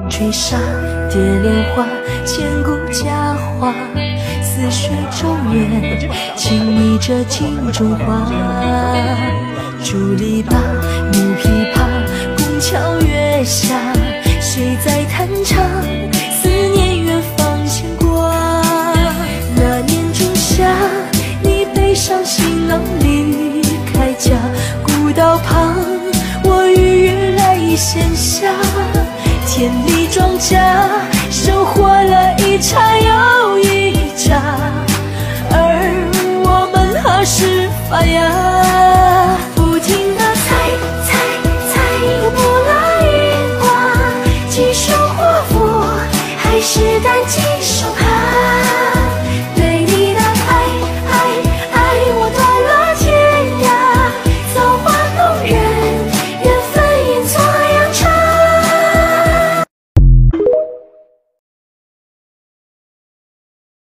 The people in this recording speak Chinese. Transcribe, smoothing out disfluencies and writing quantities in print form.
追上蝶莲花，千古佳话，似水中月，轻昵着镜中花。竹篱笆，木琵琶，宫桥月下，谁在弹唱？思念远方牵挂。那年仲夏，你背上行囊离开家，古道旁，我与月来闲暇。田里庄稼，收获了一茬又一茬，而我们何时发芽？不停地采，不来雨刮，几束华服，还是淡几